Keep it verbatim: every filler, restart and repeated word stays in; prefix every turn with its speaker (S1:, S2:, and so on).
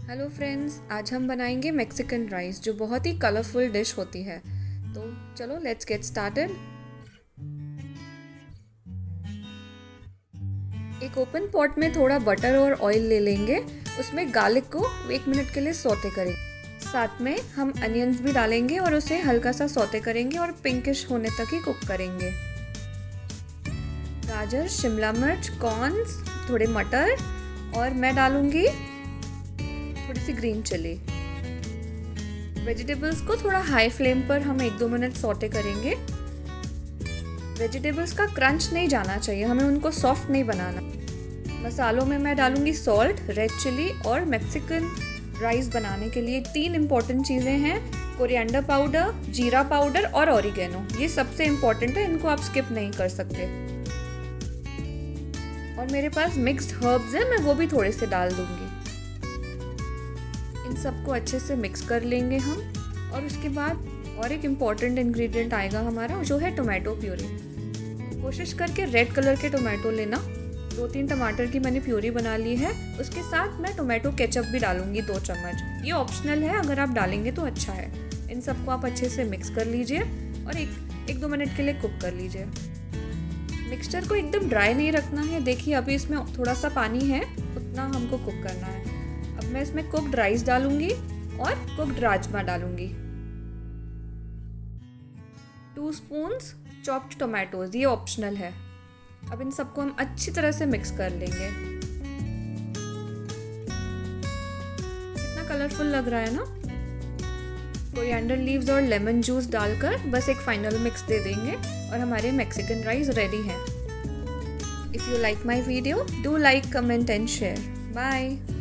S1: Hello friends, आज हम बनाएंगे मैक्सिकन राइस जो बहुत ही कलरफुल डिश होती है। तो चलो लेट्स गेट स्टार्टेड। एक ओपन पॉट में थोड़ा बटर और ऑयल ले लेंगे। उसमें गार्लिक को एक मिनट के लिए सौते करेंगे। साथ में हम अनियंस भी डालेंगे और उसे हल्का सा सौते करेंगे और पिंकिश होने तक ही कुक करेंगे। गाजर, शिमला मिर्च, कॉर्न्स, थोड़े मटर और मैं डालूंगी थोड़ी सी ग्रीन चिली। वेजिटेबल्स को थोड़ा हाई फ्लेम पर हम एक दो मिनट सौटे करेंगे। वेजिटेबल्स का क्रंच नहीं जाना चाहिए, हमें उनको सॉफ्ट नहीं बनाना। मसालों में मैं डालूंगी सॉल्ट, रेड चिली और मैक्सिकन राइस बनाने के लिए तीन इम्पोर्टेंट चीज़ें हैं: कोरिएंडर पाउडर, जीरा पाउडर और ऑरिगेनो। ये सबसे इम्पोर्टेंट है, इनको आप स्किप नहीं कर सकते। और मेरे पास मिक्स्ड हर्ब्स है, मैं वो भी थोड़े से डाल दूंगी। इन सबको अच्छे से मिक्स कर लेंगे हम। और उसके बाद और एक इम्पॉर्टेंट इंग्रेडिएंट आएगा हमारा, जो है टोमेटो प्यूरी। कोशिश करके रेड कलर के टोमेटो लेना। दो तीन टमाटर की मैंने प्यूरी बना ली है। उसके साथ मैं टोमेटो केचप भी डालूंगी दो चम्मच। ये ऑप्शनल है, अगर आप डालेंगे तो अच्छा है। इन सबको आप अच्छे से मिक्स कर लीजिए और एक एक दो मिनट के लिए कुक कर लीजिए। मिक्सचर को एकदम ड्राई नहीं रखना है। देखिए अभी इसमें थोड़ा सा पानी है, उतना हमको कुक करना है। अब मैं इसमें कुक्ड राइस डालूंगी और कुक्ड राजमा डालूंगी। टू स्पून्स चॉप्ड टोमेटोज, ये ऑप्शनल है। अब इन सबको हम अच्छी तरह से मिक्स कर लेंगे। कितना कलरफुल लग रहा है ना। कोरिएंडर लीव्स और लेमन जूस डालकर बस एक फाइनल मिक्स दे देंगे और हमारे मैक्सिकन राइस रेडी हैं। If you like my video, do like, comment and share. Bye.